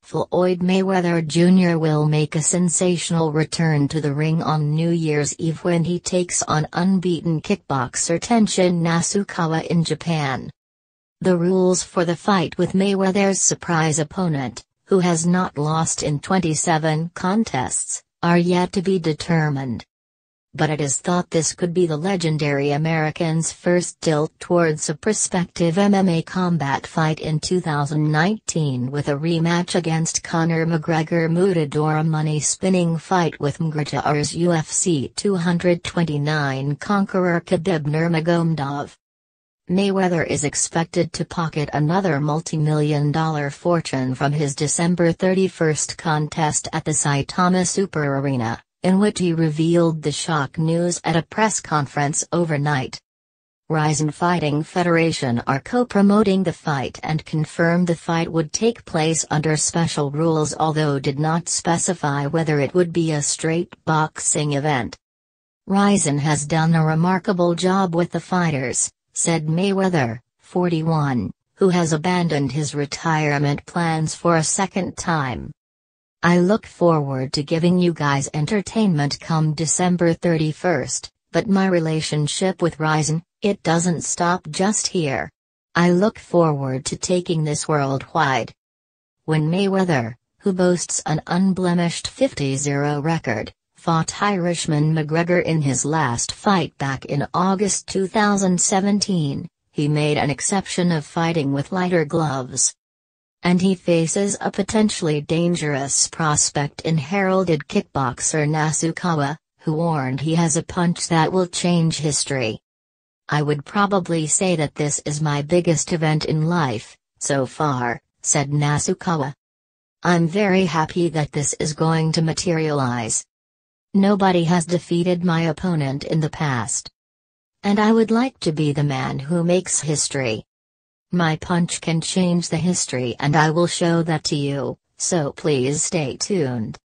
Floyd Mayweather Jr. will make a sensational return to the ring on New Year's Eve when he takes on unbeaten kickboxer Tenshin Nasukawa in Japan. The rules for the fight with Mayweather's surprise opponent, who has not lost in 27 contests, are yet to be determined. But it is thought this could be the legendary American's first tilt towards a prospective MMA combat fight in 2019 with a rematch against Conor McGregor mooted or a money-spinning fight with McGregor's UFC 229 conqueror Khabib Nurmagomedov. Mayweather is expected to pocket another multi-million-dollar fortune from his December 31 contest at the Saitama Super Arena, in which he revealed the shock news at a press conference overnight. Rizin Fighting Federation are co-promoting the fight and confirmed the fight would take place under special rules, although did not specify whether it would be a straight boxing event. Rizin has done a remarkable job with the fighters, said Mayweather, 41, who has abandoned his retirement plans for a second time. I look forward to giving you guys entertainment come December 31st, but my relationship with Rizin, it doesn't stop just here. I look forward to taking this worldwide. When Mayweather, who boasts an unblemished 50-0 record, fought Irishman McGregor in his last fight back in August 2017, he made an exception of fighting with lighter gloves. And he faces a potentially dangerous prospect in heralded kickboxer Nasukawa, who warned he has a punch that will change history. I would probably say that this is my biggest event in life, so far, said Nasukawa. I'm very happy that this is going to materialize. Nobody has defeated my opponent in the past. And I would like to be the man who makes history. My punch can change the history and I will show that to you, so please stay tuned.